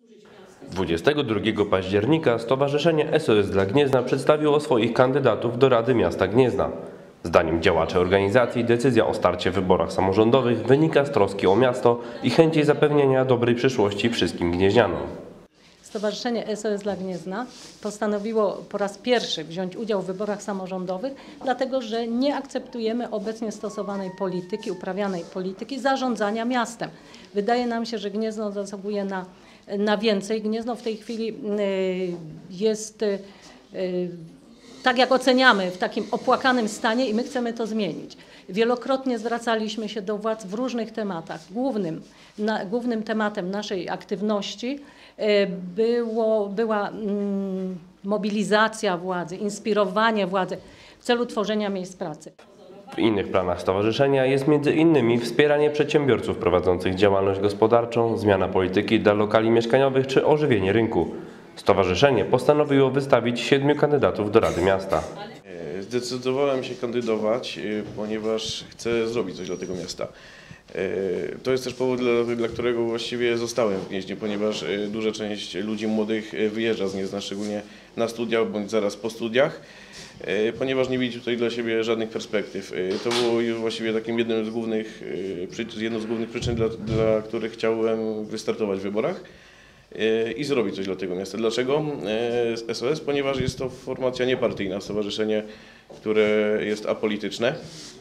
22 października Stowarzyszenie SOS dla Gniezna przedstawiło swoich kandydatów do Rady Miasta Gniezna. Zdaniem działaczy organizacji decyzja o starcie w wyborach samorządowych wynika z troski o miasto i chęci zapewnienia dobrej przyszłości wszystkim gnieźnianom. Stowarzyszenie SOS dla Gniezna postanowiło po raz pierwszy wziąć udział w wyborach samorządowych, dlatego że nie akceptujemy obecnie stosowanej polityki, uprawianej polityki zarządzania miastem. Wydaje nam się, że Gniezno zasługuje na więcej. Gniezno w tej chwili jest, tak jak oceniamy, w takim opłakanym stanie i my chcemy to zmienić. Wielokrotnie zwracaliśmy się do władz w różnych tematach. Głównym tematem naszej aktywności była mobilizacja władzy, inspirowanie władzy w celu tworzenia miejsc pracy. W innych planach stowarzyszenia jest m.in. wspieranie przedsiębiorców prowadzących działalność gospodarczą, zmiana polityki dla lokali mieszkaniowych czy ożywienie rynku. Stowarzyszenie postanowiło wystawić 7 kandydatów do Rady Miasta. Zdecydowałem się kandydować, ponieważ chcę zrobić coś dla tego miasta. To jest też powód, dla którego właściwie zostałem w Gnieźnie, ponieważ duża część ludzi młodych wyjeżdża z Gniezna, szczególnie na studia bądź zaraz po studiach, ponieważ nie widzi tutaj dla siebie żadnych perspektyw. To było właściwie takim jedną z głównych przyczyn, dla których chciałem wystartować w wyborach i zrobić coś dla tego miasta. Dlaczego SOS? Ponieważ jest to formacja niepartyjna, stowarzyszenie, które jest apolityczne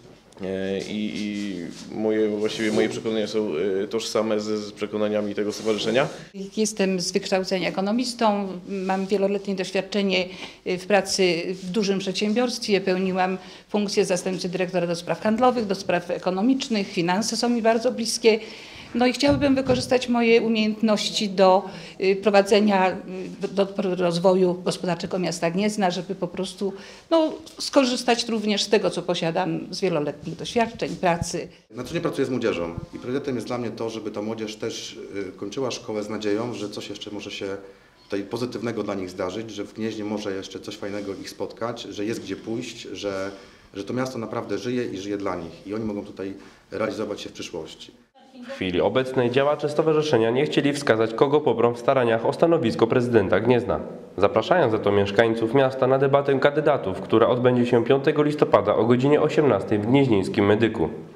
i moje przekonania są tożsame z przekonaniami tego stowarzyszenia. Jestem z wykształcenia ekonomistą, mam wieloletnie doświadczenie w pracy w dużym przedsiębiorstwie, pełniłam funkcję zastępcy dyrektora do spraw handlowych, do spraw ekonomicznych, finanse są mi bardzo bliskie. No i chciałabym wykorzystać moje umiejętności do prowadzenia, do rozwoju gospodarczego miasta Gniezna, żeby po prostu skorzystać również z tego, co posiadam z wieloletnich doświadczeń, pracy. Na co dzień pracuję z młodzieżą i priorytetem jest dla mnie to, żeby ta młodzież też kończyła szkołę z nadzieją, że coś jeszcze może się tutaj pozytywnego dla nich zdarzyć, że w Gnieźnie może jeszcze coś fajnego ich spotkać, że jest gdzie pójść, że to miasto naprawdę żyje i żyje dla nich i oni mogą tutaj realizować się w przyszłości. W chwili obecnej działacze stowarzyszenia nie chcieli wskazać, kogo poprą w staraniach o stanowisko prezydenta Gniezna. Zapraszają za to mieszkańców miasta na debatę kandydatów, która odbędzie się 5 listopada o godzinie 18 w Gnieźnieńskim Medyku.